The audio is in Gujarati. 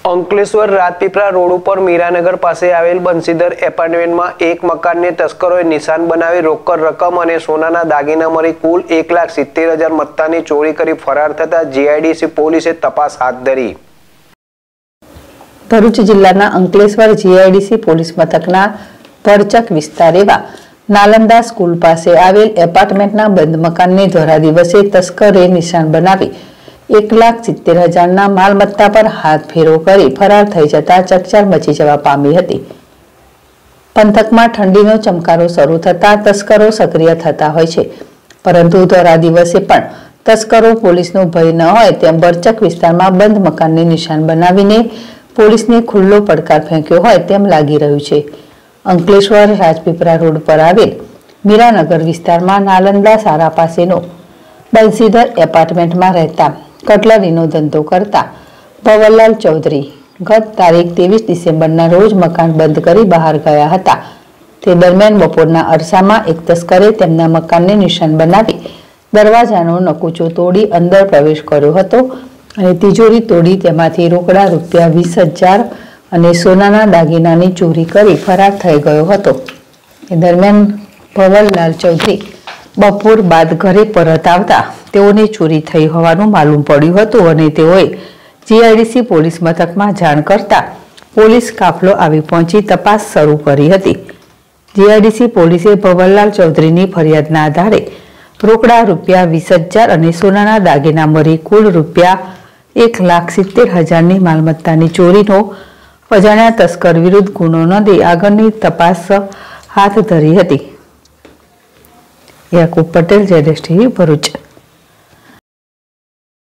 અંકલેશ્વર રાજપીપળા રોડ ઉપર મીરાનગર પાસે આવેલ બંસીધર એપાર્ટમેન્ટમાં એક મકાનને તસ્કરોએ નિશાન બનાવી રોકડ રકમ અને સોનાના દાગીના મળી કુલ 1,70,000 મત્તાની ચોરી કરી ફરાર થતા જીઆઈડીસી પોલીસે તપાસ હાથ ધરી। ભરૂચ જિલ્લાના અંકલેશ્વર જીઆઈડીસી પોલીસ મથકના ભરચક વિસ્તાર એવા નાલંદા સ્કૂલ પાસે આવેલ એપાર્ટમેન્ટના બંધ મકાનને ધોરા દિવસે તસ્કરે નિશાન બનાવી 1,70,000 માલમત્તા પર હાથ ફેરો કરી ફરાર થઈ જતા ચકચાર મચી જવા પામી હતી। પંથકમાં ઠંડીનો ચમકારો શરૂ થતા તસ્કરો સક્રિય થતા હોય છે, પરંતુ ધોરા દિવસે પણ તસ્કરો પોલીસનો ભય ન હોય તેમ ભરચક વિસ્તારમાં બંધ મકાનને નિશાન બનાવીને પોલીસને ખુલ્લો પડકાર ફેંક્યો હોય તેમ લાગી રહ્યું છે। અંકલેશ્વર રાજપીપળા રોડ પર આવેલ મીરાનગર વિસ્તારમાં નાલંદા શાળા પાસેનો બંસીધર એપાર્ટમેન્ટમાં રહેતા કટલરીનો ધંધો કરતા ભવરલાલ ચૌધરી ગત તારીખ 23 ડિસેમ્બરના રોજ મકાન બંધ કરી બહાર ગયા હતા। તે દરમિયાન બપોરના અરસામાં એક તસ્કરે તેમના મકાનને નિશાન બનાવી દરવાજાનો નકુચો તોડી અંદર પ્રવેશ કર્યો હતો અને તિજોરી તોડી તેમાંથી રોકડા રૂપિયા 20,000 અને સોનાના દાગીનાની ચોરી કરી ફરાર થઈ ગયો હતો। એ દરમિયાન ભવરલાલ ચૌધરી બપોર બાદ ઘરે પરત આવતા તેઓને ચોરી થઈ હોવાનું માલુમ પડ્યું હતું અને તેઓએ જીઆઈડીસી પોલીસ મથકમાં જાણ કરતા પોલીસ કાફલો આવી પહોંચી તપાસ શરૂ કરી હતી। જીઆઈડીસી પોલીસે ભવરલાલ ચૌધરીની ફરિયાદના આધારે રોકડા રૂપિયા 20,000 અને સોનાના દાગીના મળી કુલ રૂપિયા 1,70,000ની માલમત્તાની ચોરીનો અજાણ્યા તસ્કર વિરુદ્ધ ગુનો નોંધી આગળની તપાસ હાથ ધરી હતી। યાકુબ પટેલ, ZSTV, ભરૂચ।